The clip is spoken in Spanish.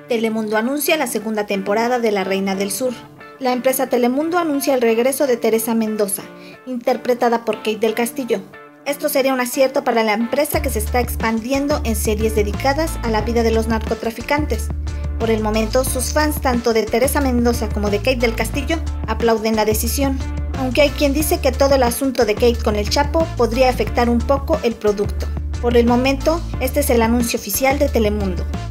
Telemundo anuncia la segunda temporada de La Reina del Sur. La empresa Telemundo anuncia el regreso de Teresa Mendoza, interpretada por Kate del Castillo. Esto sería un acierto para la empresa que se está expandiendo en series dedicadas a la vida de los narcotraficantes. Por el momento, sus fans tanto de Teresa Mendoza como de Kate del Castillo aplauden la decisión, aunque hay quien dice que todo el asunto de Kate con el Chapo podría afectar un poco el producto. Por el momento, este es el anuncio oficial de Telemundo.